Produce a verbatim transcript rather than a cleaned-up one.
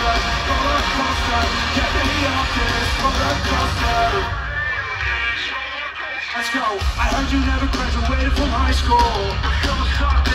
coaster, roller coaster, get me off this roller coaster. Let's go. I heard you never graduated from high school.